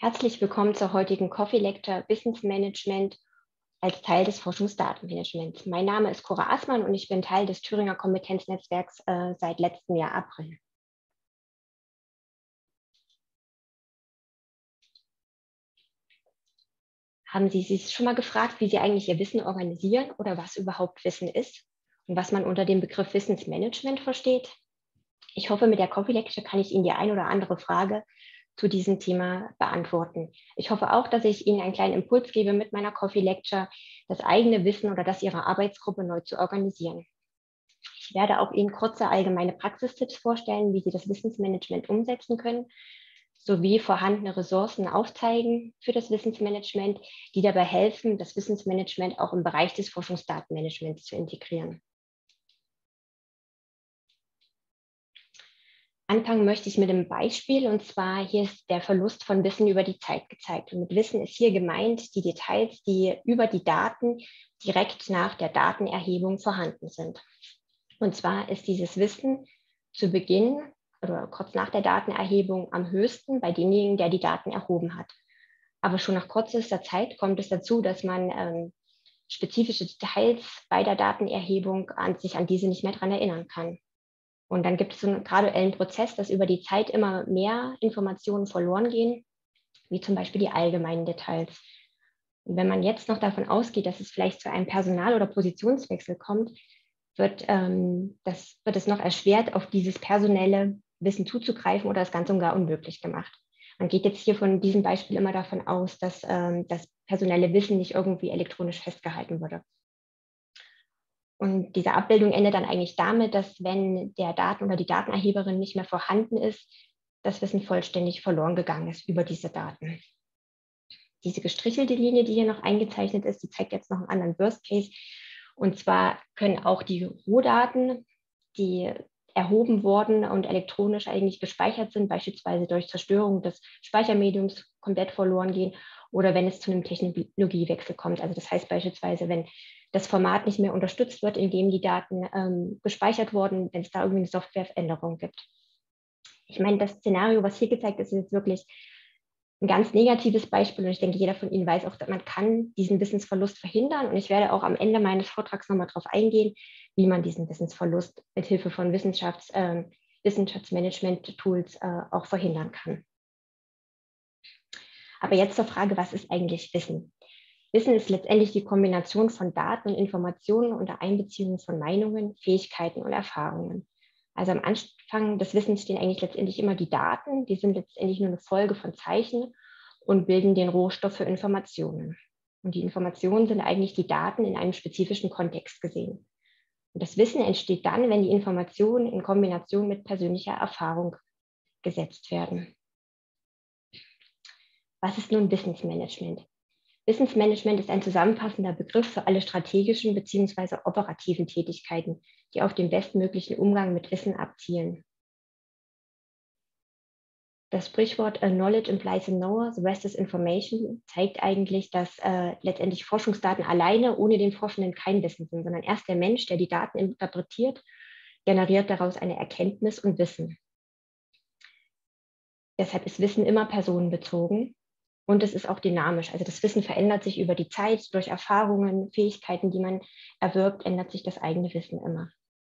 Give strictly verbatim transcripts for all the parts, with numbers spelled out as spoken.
Herzlich willkommen zur heutigen Coffee Lecture Wissensmanagement als Teil des Forschungsdatenmanagements. Mein Name ist Cora Assmann und ich bin Teil des Thüringer Kompetenznetzwerks äh, seit letztem Jahr April. Haben Sie sich schon mal gefragt, wie Sie eigentlich Ihr Wissen organisieren oder was überhaupt Wissen ist und was man unter dem Begriff Wissensmanagement versteht? Ich hoffe, mit der Coffee Lecture kann ich Ihnen die ein oder andere Frage zu diesem Thema beantworten. Ich hoffe auch, dass ich Ihnen einen kleinen Impuls gebe mit meiner Coffee Lecture, das eigene Wissen oder das Ihrer Arbeitsgruppe neu zu organisieren. Ich werde auch Ihnen kurze allgemeine Praxistipps vorstellen, wie Sie das Wissensmanagement umsetzen können, sowie vorhandene Ressourcen aufzeigen für das Wissensmanagement, die dabei helfen, das Wissensmanagement auch im Bereich des Forschungsdatenmanagements zu integrieren. Anfangen möchte ich mit einem Beispiel, und zwar hier ist der Verlust von Wissen über die Zeit gezeigt. Und mit Wissen ist hier gemeint die Details, die über die Daten direkt nach der Datenerhebung vorhanden sind. Und zwar ist dieses Wissen zu Beginn oder kurz nach der Datenerhebung am höchsten bei demjenigen, der die Daten erhoben hat. Aber schon nach kürzester Zeit kommt es dazu, dass man ähm, spezifische Details bei der Datenerhebung an sich an diese nicht mehr daran erinnern kann. Und dann gibt es so einen graduellen Prozess, dass über die Zeit immer mehr Informationen verloren gehen, wie zum Beispiel die allgemeinen Details. Und wenn man jetzt noch davon ausgeht, dass es vielleicht zu einem Personal- oder Positionswechsel kommt, wird, ähm, das, wird es noch erschwert, auf dieses personelle Wissen zuzugreifen oder das ganz und gar unmöglich gemacht. Man geht jetzt hier von diesem Beispiel immer davon aus, dass ähm, das personelle Wissen nicht irgendwie elektronisch festgehalten wurde. Und diese Abbildung endet dann eigentlich damit, dass wenn der Daten- oder die Datenerheberin nicht mehr vorhanden ist, das Wissen vollständig verloren gegangen ist über diese Daten. Diese gestrichelte Linie, die hier noch eingezeichnet ist, die zeigt jetzt noch einen anderen Worst Case. Und zwar können auch die Rohdaten, die erhoben wurden und elektronisch eigentlich gespeichert sind, beispielsweise durch Zerstörung des Speichermediums komplett verloren gehen oder wenn es zu einem Technologiewechsel kommt. Also das heißt beispielsweise, wenn das Format nicht mehr unterstützt wird, in dem die Daten ähm, gespeichert wurden, wenn es da irgendwie eine Softwareveränderung gibt. Ich meine, das Szenario, was hier gezeigt ist, ist jetzt wirklich ein ganz negatives Beispiel und ich denke, jeder von Ihnen weiß auch, dass man kann diesen Wissensverlust verhindern und ich werde auch am Ende meines Vortrags nochmal darauf eingehen, wie man diesen Wissensverlust mit Hilfe von Wissenschafts-, äh, Wissenschaftsmanagement-Tools äh, auch verhindern kann. Aber jetzt zur Frage, was ist eigentlich Wissen? Wissen ist letztendlich die Kombination von Daten und Informationen unter Einbeziehung von Meinungen, Fähigkeiten und Erfahrungen. Also am Anfang des Wissens stehen eigentlich letztendlich immer die Daten, die sind letztendlich nur eine Folge von Zeichen und bilden den Rohstoff für Informationen. Und die Informationen sind eigentlich die Daten in einem spezifischen Kontext gesehen. Und das Wissen entsteht dann, wenn die Informationen in Kombination mit persönlicher Erfahrung gesetzt werden. Was ist nun Wissensmanagement? Wissensmanagement ist ein zusammenfassender Begriff für alle strategischen bzw. operativen Tätigkeiten, die auf den bestmöglichen Umgang mit Wissen abzielen. Das Sprichwort uh, Knowledge implies a knower, the rest is information zeigt eigentlich, dass äh, letztendlich Forschungsdaten alleine ohne den Forschenden kein Wissen sind, sondern erst der Mensch, der die Daten interpretiert, generiert daraus eine Erkenntnis und Wissen. Deshalb ist Wissen immer personenbezogen. Und es ist auch dynamisch. Also das Wissen verändert sich über die Zeit, durch Erfahrungen, Fähigkeiten, die man erwirbt, ändert sich das eigene Wissen immer.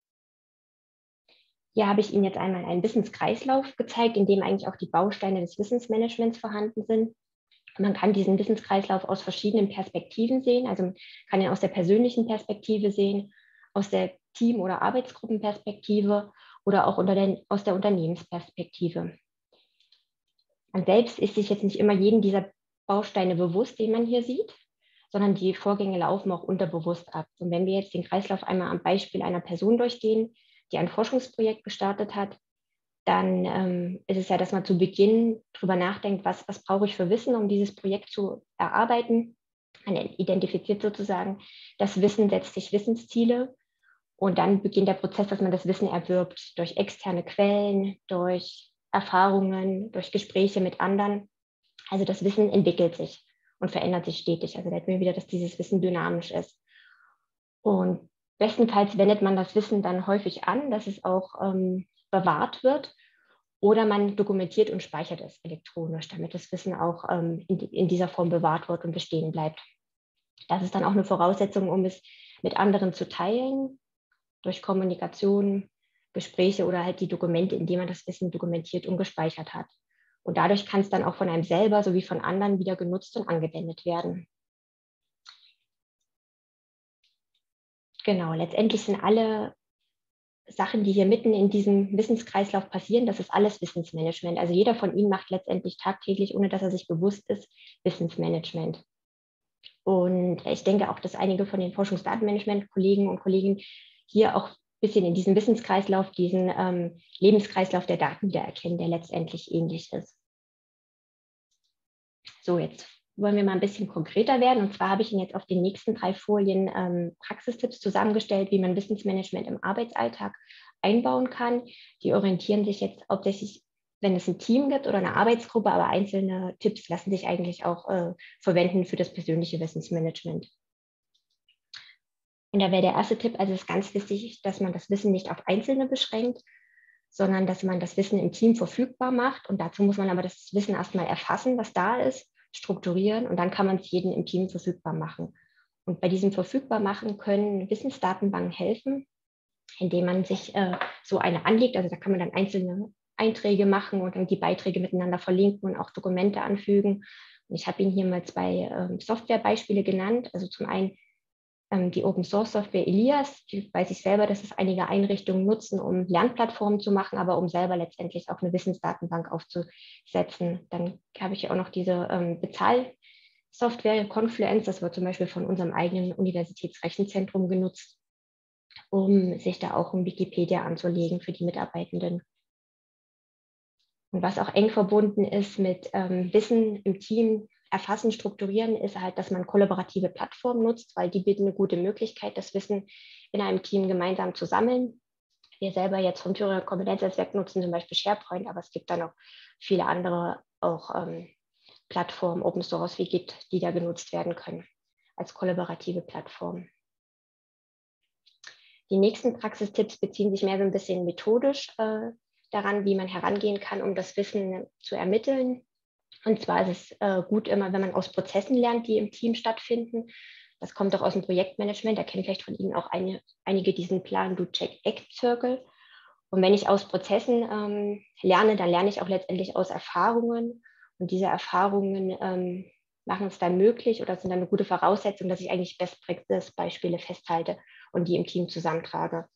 Hier habe ich Ihnen jetzt einmal einen Wissenskreislauf gezeigt, in dem eigentlich auch die Bausteine des Wissensmanagements vorhanden sind. Man kann diesen Wissenskreislauf aus verschiedenen Perspektiven sehen. Also man kann ihn aus der persönlichen Perspektive sehen, aus der Team- oder Arbeitsgruppenperspektive oder auch unter den, aus der Unternehmensperspektive. Man selbst ist sich jetzt nicht immer jeden dieser Bausteine bewusst, den man hier sieht, sondern die Vorgänge laufen auch unterbewusst ab. Und wenn wir jetzt den Kreislauf einmal am Beispiel einer Person durchgehen, die ein Forschungsprojekt gestartet hat, dann ähm, ist es ja, dass man zu Beginn darüber nachdenkt, was, was brauche ich für Wissen, um dieses Projekt zu erarbeiten. Man identifiziert sozusagen das Wissen, setzt sich Wissensziele und dann beginnt der Prozess, dass man das Wissen erwirbt durch externe Quellen, durch Erfahrungen, durch Gespräche mit anderen. Also das Wissen entwickelt sich und verändert sich stetig. Also da merken wir wieder, dass dieses Wissen dynamisch ist. Und bestenfalls wendet man das Wissen dann häufig an, dass es auch ähm, bewahrt wird Oder man dokumentiert und speichert es elektronisch, damit das Wissen auch ähm, in, in dieser Form bewahrt wird und bestehen bleibt. Das ist dann auch eine Voraussetzung, um es mit anderen zu teilen, durch Kommunikation, Gespräche oder halt die Dokumente, in denen man das Wissen dokumentiert und gespeichert hat. Und dadurch kann es dann auch von einem selber sowie von anderen wieder genutzt und angewendet werden. Genau, letztendlich sind alle Sachen, die hier mitten in diesem Wissenskreislauf passieren, das ist alles Wissensmanagement. Also jeder von Ihnen macht letztendlich tagtäglich, ohne dass er sich bewusst ist, Wissensmanagement. Und ich denke auch, dass einige von den Forschungsdatenmanagement-Kollegen und Kollegen hier auch ein bisschen in diesem Wissenskreislauf, diesen ähm, Lebenskreislauf der Daten wiedererkennen, der letztendlich ähnlich ist. So, jetzt wollen wir mal ein bisschen konkreter werden. Und zwar habe ich Ihnen jetzt auf den nächsten drei Folien ähm, Praxistipps zusammengestellt, wie man Wissensmanagement im Arbeitsalltag einbauen kann. Die orientieren sich jetzt hauptsächlich, wenn es ein Team gibt oder eine Arbeitsgruppe, aber einzelne Tipps lassen sich eigentlich auch äh, verwenden für das persönliche Wissensmanagement. Und da wäre der erste Tipp, also es ist ganz wichtig, dass man das Wissen nicht auf Einzelne beschränkt, sondern dass man das Wissen im Team verfügbar macht. Und dazu muss man aber das Wissen erstmal erfassen, was da ist, strukturieren und dann kann man es jedem im Team verfügbar machen. Und bei diesem Verfügbarmachen können Wissensdatenbanken helfen, indem man sich äh, so eine anlegt. Also da kann man dann einzelne Einträge machen und dann die Beiträge miteinander verlinken und auch Dokumente anfügen. Und ich habe Ihnen hier mal zwei ähm, Softwarebeispiele genannt. Also zum einen ähm, die Open Source Software Elias, die weiß ich selber, dass es einige Einrichtungen nutzen, um Lernplattformen zu machen, aber um selber letztendlich auch eine Wissensdatenbank aufzusetzen. Dann habe ich auch noch diese ähm, Bezahlsoftware Confluence, das wird zum Beispiel von unserem eigenen Universitätsrechenzentrum genutzt, um sich da auch um Wikipedia anzulegen für die Mitarbeitenden. Und was auch eng verbunden ist mit ähm, Wissen im Team erfassen, strukturieren, ist halt, dass man kollaborative Plattformen nutzt, weil die bieten eine gute Möglichkeit, das Wissen in einem Team gemeinsam zu sammeln. Wir selber jetzt vom Thüringer Kompetenznetzwerk nutzen zum Beispiel SharePoint, aber es gibt dann noch viele andere auch ähm, Plattformen, Open Source wie Git, die da genutzt werden können als kollaborative Plattform. Die nächsten Praxistipps beziehen sich mehr so ein bisschen methodisch äh, daran, wie man herangehen kann, um das Wissen zu ermitteln. Und zwar ist es äh, gut immer, wenn man aus Prozessen lernt, die im Team stattfinden. Das kommt auch aus dem Projektmanagement. Da kennen vielleicht von Ihnen auch eine, einige diesen Plan Do-Check-Act-Circle. Und wenn ich aus Prozessen ähm, lerne, dann lerne ich auch letztendlich aus Erfahrungen. Und diese Erfahrungen ähm, machen es dann möglich oder sind dann eine gute Voraussetzung, dass ich eigentlich Best-Practice-Beispiele festhalte und die im Team zusammentrage.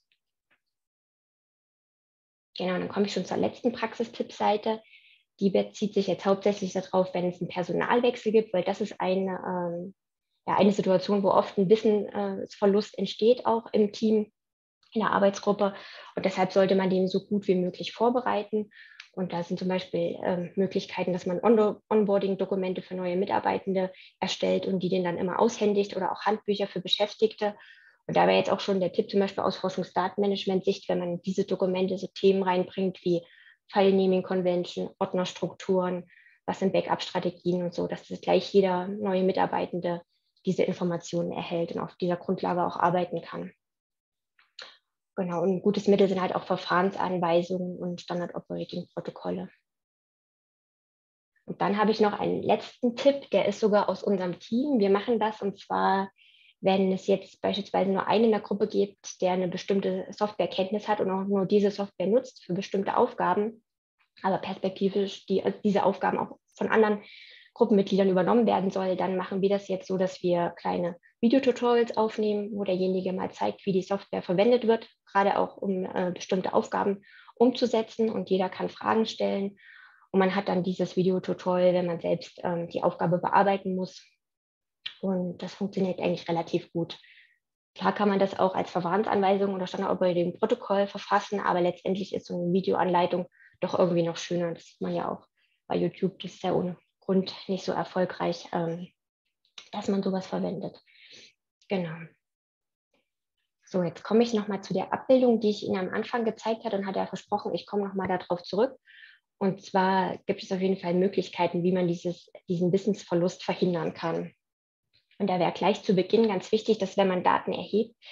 Genau, dann komme ich schon zur letzten Praxistippseite. Die bezieht sich jetzt hauptsächlich darauf, wenn es einen Personalwechsel gibt, weil das ist eine, ähm, ja, eine Situation, wo oft ein Wissensverlust entsteht, auch im Team, in der Arbeitsgruppe. Und deshalb sollte man den so gut wie möglich vorbereiten. Und da sind zum Beispiel ähm, Möglichkeiten, dass man On- Onboarding-Dokumente für neue Mitarbeitende erstellt und die den dann immer aushändigt oder auch Handbücher für Beschäftigte. Und da wäre jetzt auch schon der Tipp zum Beispiel aus Forschungsdatenmanagement-Sicht, wenn man diese Dokumente so Themen reinbringt wie File Naming Convention, Ordnerstrukturen, was sind Backup-Strategien und so, dass das gleich jeder neue Mitarbeitende diese Informationen erhält und auf dieser Grundlage auch arbeiten kann. Genau, und ein gutes Mittel sind halt auch Verfahrensanweisungen und Standard-Operating-Protokolle. Und dann habe ich noch einen letzten Tipp, der ist sogar aus unserem Team. Wir machen das und zwar, wenn es jetzt beispielsweise nur einen in der Gruppe gibt, der eine bestimmte Softwarekenntnis hat und auch nur diese Software nutzt für bestimmte Aufgaben, aber perspektivisch die, also diese Aufgaben auch von anderen Gruppenmitgliedern übernommen werden soll, dann machen wir das jetzt so, dass wir kleine Videotutorials aufnehmen, wo derjenige mal zeigt, wie die Software verwendet wird, gerade auch um äh, bestimmte Aufgaben umzusetzen und jeder kann Fragen stellen. Und man hat dann dieses Videotutorial, wenn man selbst ähm, die Aufgabe bearbeiten muss. Und das funktioniert eigentlich relativ gut. Klar kann man das auch als Verfahrensanweisung oder Standard-Operating-Protokoll verfassen, aber letztendlich ist so eine Videoanleitung doch irgendwie noch schöner. Das sieht man ja auch bei YouTube, das ist ja ohne Grund nicht so erfolgreich, ähm, dass man sowas verwendet. Genau. So, jetzt komme ich nochmal zu der Abbildung, die ich Ihnen am Anfang gezeigt habe und hatte ja versprochen, ich komme nochmal darauf zurück. Und zwar gibt es auf jeden Fall Möglichkeiten, wie man dieses, diesen Wissensverlust verhindern kann. Und da wäre gleich zu Beginn ganz wichtig, dass wenn man Daten erhebt,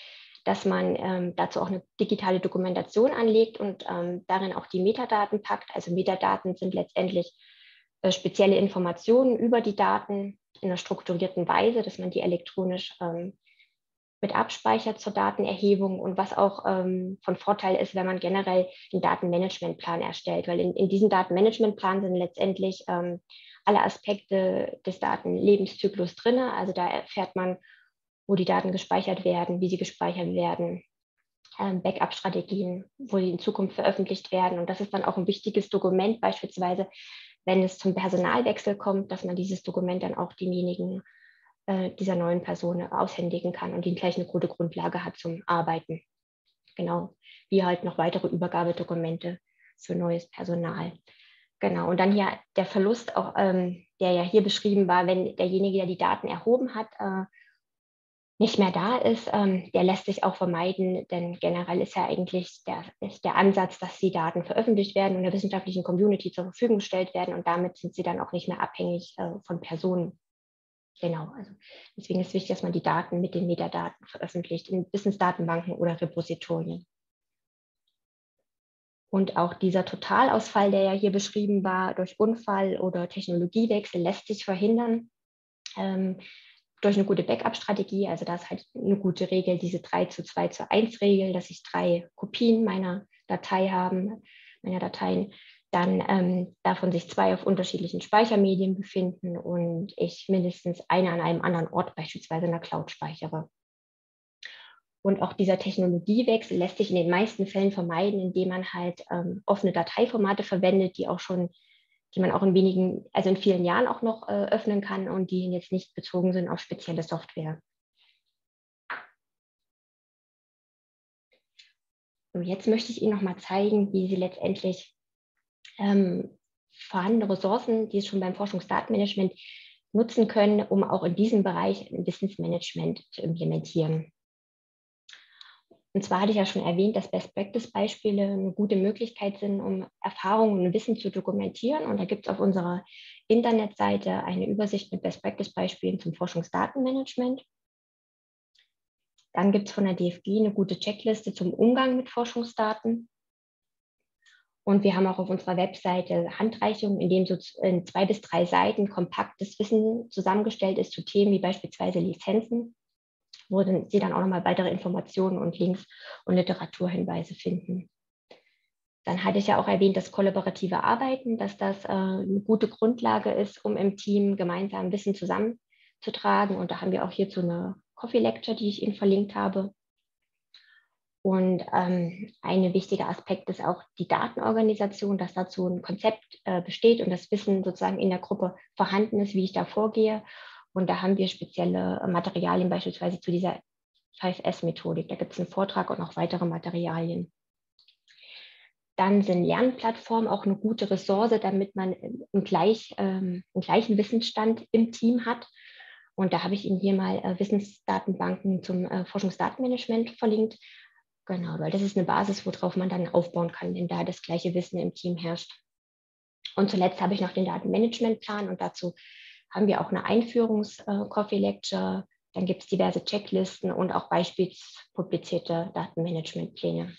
dass man ähm, dazu auch eine digitale Dokumentation anlegt und ähm, darin auch die Metadaten packt. Also Metadaten sind letztendlich äh, spezielle Informationen über die Daten in einer strukturierten Weise, dass man die elektronisch ähm, mit abspeichert zur Datenerhebung und was auch ähm, von Vorteil ist, wenn man generell einen Datenmanagementplan erstellt, weil in, in diesem Datenmanagementplan sind letztendlich ähm, alle Aspekte des Datenlebenszyklus drin. Also da erfährt man, wo die Daten gespeichert werden, wie sie gespeichert werden, ähm, Backup-Strategien, wo sie in Zukunft veröffentlicht werden. Und das ist dann auch ein wichtiges Dokument, beispielsweise, wenn es zum Personalwechsel kommt, dass man dieses Dokument dann auch demjenigen äh, dieser neuen Person aushändigen kann und die gleich eine gute Grundlage hat zum Arbeiten. Genau, wie halt noch weitere Übergabedokumente für neues Personal. Genau, und dann hier der Verlust, auch, ähm, der ja hier beschrieben war, wenn derjenige, der die Daten erhoben hat, äh, nicht mehr da ist, ähm, der lässt sich auch vermeiden, denn generell ist ja eigentlich der, ist der Ansatz, dass die Daten veröffentlicht werden und der wissenschaftlichen Community zur Verfügung gestellt werden und damit sind sie dann auch nicht mehr abhängig äh, von Personen. Genau, also deswegen ist es wichtig, dass man die Daten mit den Metadaten veröffentlicht in Wissensdatenbanken oder Repositorien. Und auch dieser Totalausfall, der ja hier beschrieben war, durch Unfall oder Technologiewechsel, lässt sich verhindern ähm, durch eine gute Backup-Strategie. Also da ist halt eine gute Regel, diese drei zu zwei zu eins Regel, dass ich drei Kopien meiner Datei haben, meiner Dateien, dann ähm, davon sich zwei auf unterschiedlichen Speichermedien befinden und ich mindestens eine an einem anderen Ort, beispielsweise in der Cloud, speichere. Und auch dieser Technologiewechsel lässt sich in den meisten Fällen vermeiden, indem man halt ähm, offene Dateiformate verwendet, die auch schon, die man auch in wenigen, also in vielen Jahren auch noch äh, öffnen kann und die jetzt nicht bezogen sind auf spezielle Software. Und jetzt möchte ich Ihnen noch mal zeigen, wie Sie letztendlich ähm, vorhandene Ressourcen, die es schon beim Forschungsdatenmanagement nutzen können, um auch in diesem Bereich ein Wissensmanagement zu implementieren. Und zwar hatte ich ja schon erwähnt, dass Best-Practice-Beispiele eine gute Möglichkeit sind, um Erfahrungen und Wissen zu dokumentieren. Und da gibt es auf unserer Internetseite eine Übersicht mit Best-Practice-Beispielen zum Forschungsdatenmanagement. Dann gibt es von der D F G eine gute Checkliste zum Umgang mit Forschungsdaten. Und wir haben auch auf unserer Webseite Handreichungen, in denen so in zwei bis drei Seiten kompaktes Wissen zusammengestellt ist zu Themen wie beispielsweise Lizenzen, wo Sie dann auch nochmal weitere Informationen und Links und Literaturhinweise finden. Dann hatte ich ja auch erwähnt, das kollaborative Arbeiten, dass das äh, eine gute Grundlage ist, um im Team gemeinsam Wissen zusammenzutragen. Und da haben wir auch hierzu eine Coffee Lecture, die ich Ihnen verlinkt habe. Und ähm, ein wichtiger Aspekt ist auch die Datenorganisation, dass dazu ein Konzept äh, besteht und das Wissen sozusagen in der Gruppe vorhanden ist, wie ich da vorgehe. Und da haben wir spezielle Materialien beispielsweise zu dieser fünf S-Methodik. Da gibt es einen Vortrag und noch weitere Materialien. Dann sind Lernplattformen auch eine gute Ressource, damit man einen, gleich, ähm, einen gleichen Wissensstand im Team hat. Und da habe ich Ihnen hier mal äh, Wissensdatenbanken zum äh, Forschungsdatenmanagement verlinkt. Genau, weil das ist eine Basis, worauf man dann aufbauen kann, wenn da das gleiche Wissen im Team herrscht. Und zuletzt habe ich noch den Datenmanagementplan und dazu haben wir auch eine Einführungs-Coffee-Lecture. Dann gibt es diverse Checklisten und auch beispielspublizierte Datenmanagementpläne.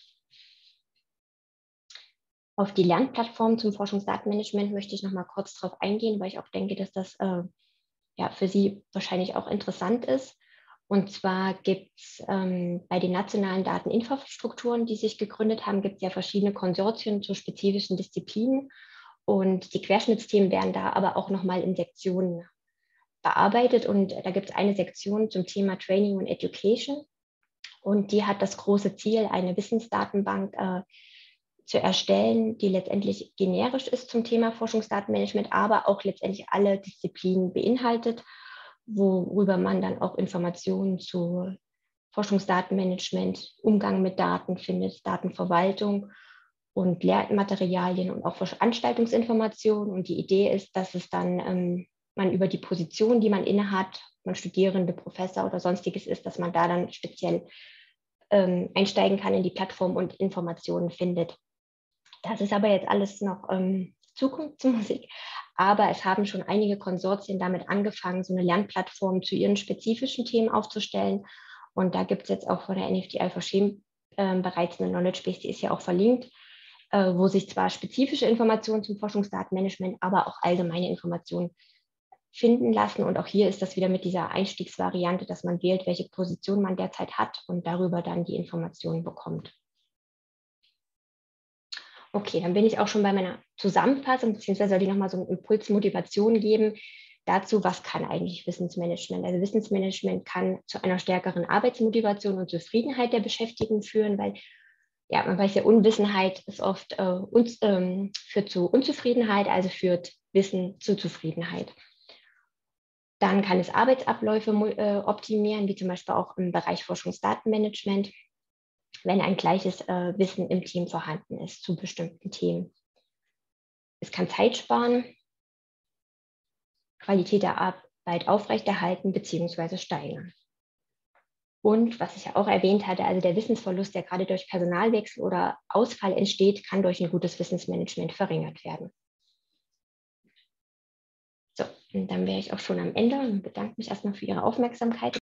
Auf die Lernplattform zum Forschungsdatenmanagement möchte ich noch mal kurz darauf eingehen, weil ich auch denke, dass das äh, ja, für Sie wahrscheinlich auch interessant ist. Und zwar gibt es ähm, bei den nationalen Dateninfrastrukturen, die sich gegründet haben, gibt es ja verschiedene Konsortien zu spezifischen Disziplinen. Und die Querschnittsthemen werden da aber auch nochmal in Sektionen bearbeitet. Und da gibt es eine Sektion zum Thema Training und Education. Und die hat das große Ziel, eine Wissensdatenbank äh, zu erstellen, die letztendlich generisch ist zum Thema Forschungsdatenmanagement, aber auch letztendlich alle Disziplinen beinhaltet, worüber man dann auch Informationen zu Forschungsdatenmanagement, Umgang mit Daten findet, Datenverwaltung und Lehrmaterialien und auch Veranstaltungsinformationen. Und die Idee ist, dass es dann ähm, man über die Position, die man innehat, man Studierende, Professor oder sonstiges ist, dass man da dann speziell ähm, einsteigen kann in die Plattform und Informationen findet. Das ist aber jetzt alles noch ähm, Zukunftsmusik. Aber es haben schon einige Konsortien damit angefangen, so eine Lernplattform zu ihren spezifischen Themen aufzustellen. Und da gibt es jetzt auch von der N F D I for Shame äh, bereits eine Knowledge Base, die ist ja auch verlinkt, äh, wo sich zwar spezifische Informationen zum Forschungsdatenmanagement, aber auch allgemeine Informationen finden lassen. Und auch hier ist das wieder mit dieser Einstiegsvariante, dass man wählt, welche Position man derzeit hat und darüber dann die Informationen bekommt. Okay, dann bin ich auch schon bei meiner Zusammenfassung, beziehungsweise soll ich nochmal so einen Impuls Motivation geben dazu, was kann eigentlich Wissensmanagement? Also Wissensmanagement kann zu einer stärkeren Arbeitsmotivation und Zufriedenheit der Beschäftigten führen, weil ja, man weiß ja, Unwissenheit ist oft äh, uns, ähm, führt zu Unzufriedenheit, also führt Wissen zu Zufriedenheit. Dann kann es Arbeitsabläufe äh, optimieren, wie zum Beispiel auch im Bereich Forschungsdatenmanagement, wenn ein gleiches äh, Wissen im Team vorhanden ist zu bestimmten Themen. Es kann Zeit sparen, Qualität der Arbeit aufrechterhalten bzw. steigern. Und was ich ja auch erwähnt hatte, also der Wissensverlust, der gerade durch Personalwechsel oder Ausfall entsteht, kann durch ein gutes Wissensmanagement verringert werden. So, und dann wäre ich auch schon am Ende und bedanke mich erstmal für Ihre Aufmerksamkeit.